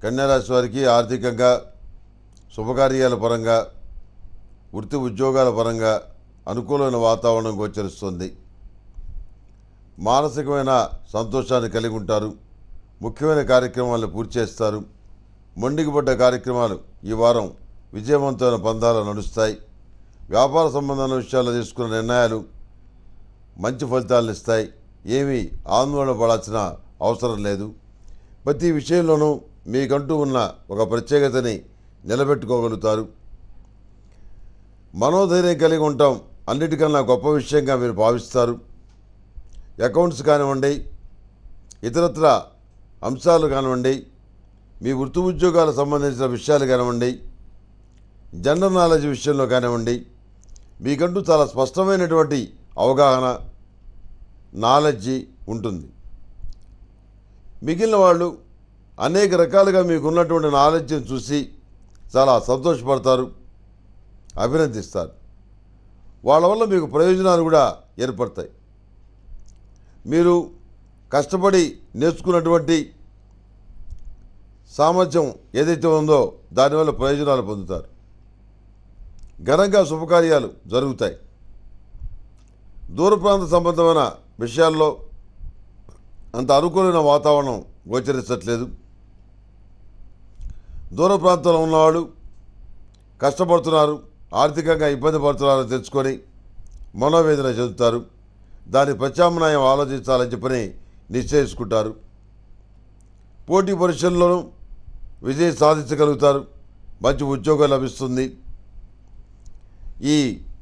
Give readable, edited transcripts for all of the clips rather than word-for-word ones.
కన్యారాశి వారికి ఆర్థికంగా, శుభకార్యాల పరంగా, వృత్తి ఉద్యోగాల పరంగా అనుకూలమైన వాతావరణం గోచరిస్తుంది. మానసికమైన సంతోషాన్ని కలిగి ఉంటారు. ముఖ్యమైన కార్యక్రమాలను పూర్తి చేస్తారు. మొండికి పడ్డ కార్యక్రమాలు ఈ వారం విజయవంతమైన పందాలు నడుస్తాయి. వ్యాపార సంబంధమైన విషయాల్లో తీసుకున్న నిర్ణయాలు మంచి ఫలితాలను ఇస్తాయి. ఏమీ ఆందోళన పడాల్సిన అవసరం లేదు. ప్రతి విషయంలోనూ మీకంటూ ఉన్న ఒక ప్రత్యేకతని నిలబెట్టుకోగలుగుతారు. మనోధైర్యం కలిగి ఉంటాం అన్నిటికన్నా గొప్ప విషయంగా మీరు భావిస్తారు. అకౌంట్స్ కానివ్వండి, ఇతరత్ర అంశాలు కానివ్వండి, మీ వృత్తి ఉద్యోగాలకు సంబంధించిన విషయాలు కానివ్వండి, జనరల్ నాలెడ్జ్ విషయంలో కానివ్వండి, మీకంటూ చాలా స్పష్టమైనటువంటి అవగాహన, నాలెడ్జి ఉంటుంది. మిగిలిన వాళ్ళు అనేక రకాలుగా మీకున్నటువంటి నాలెడ్జ్ని చూసి చాలా సంతోషపడతారు, అభినందిస్తారు. వాళ్ళ వల్ల మీకు ప్రయోజనాలు కూడా ఏర్పడతాయి. మీరు కష్టపడి నేర్చుకున్నటువంటి సామర్థ్యం ఏదైతే ఉందో దానివల్ల ప్రయోజనాలు పొందుతారు. ఘనంగా శుభకార్యాలు జరుగుతాయి. దూర ప్రాంత సంబంధమైన విషయాల్లో అంత అనుకూలమైన వాతావరణం గోచరించట్లేదు. దూర ప్రాంతంలో ఉన్నవాళ్ళు కష్టపడుతున్నారు, ఆర్థికంగా ఇబ్బంది పడుతున్నారని తెలుసుకొని మనోవేదన చెందుతారు. దాని ప్రత్యామ్నాయం ఆలోచించాలని చెప్పని నిశ్చయించుకుంటారు. పోటీ పరీక్షల్లోనూ విజయం సాధించగలుగుతారు. మంచి ఉద్యోగం లభిస్తుంది. ఈ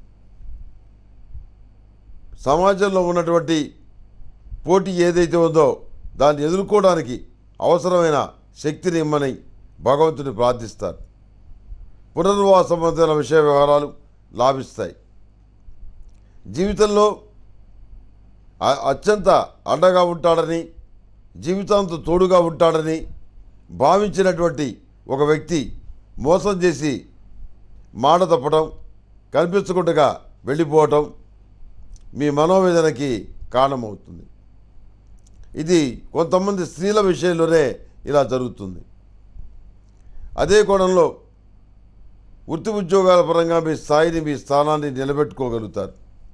సమాజంలో ఉన్నటువంటి పోటీ ఏదైతే ఉందో దాన్ని ఎదుర్కోవడానికి అవసరమైన శక్తిని ఇమ్మని భగవంతుని ప్రార్థిస్తారు. పునర్వాస సంబంధమైన విషయ వ్యవహారాలు లాభిస్తాయి. జీవితంలో అత్యంత అండగా ఉంటాడని, జీవితాంతం తోడుగా ఉంటాడని భావించినటువంటి ఒక వ్యక్తి మోసం చేసి మాట తప్పడం, కనిపించకుండా వెళ్ళిపోవటం మీ మనోవేదనకి కారణమవుతుంది. ఇది కొంతమంది స్త్రీల విషయంలోనే ఇలా జరుగుతుంది. అదే కోణంలో వృత్తి ఉద్యోగాల పరంగా మీ స్థాయిని, మీ స్థానాన్ని నిలబెట్టుకోగలుగుతారు.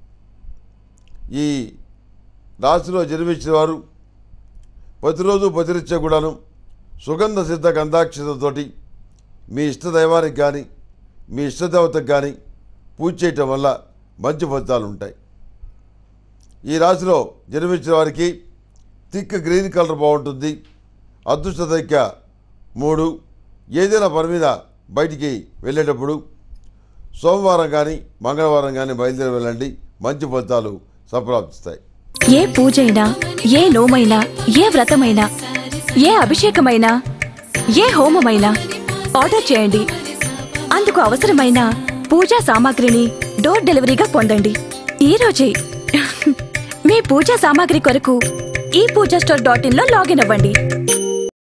ఈ రాశిలో జన్మించిన వారు ప్రతిరోజు ప్రతినిత్యం కూడాను సుగంధ సిద్ధ గంధాక్షతతో మీ ఇష్టదైవానికి కానీ, మీ ఇష్టదేవతకు కానీ పూజ చేయటం వల్ల మంచి ఫలితాలు ఉంటాయి. ఈ రాశిలో జన్మించిన వారికి థిక్ గ్రీన్ కలర్ బాగుంటుంది. అదృష్ట సంఖ్య 3. ఏదైనా పని మీద బయటికి వెళ్ళేటప్పుడు సోమవారం కానీ, మంగళవారం కానీ బయలుదేరి వెళ్ళండి. మంచి ఫలితాలు సంప్రాప్తిస్తాయి. ఏ పూజైనా, ఏ నోమైనా, ఏ వ్రతమైనా, ఏ అభిషేకమైనా, ఏ హోమమైనా ఆర్డర్ చేయండి. అందుకు అవసరమైన పూజా సామాగ్రిని డోర్ డెలివరీగా పొందండి. ఈ రోజే మీ పూజా సామాగ్రి కొరకు ePoojaStore.in లో లాగిన్ అవ్వండి.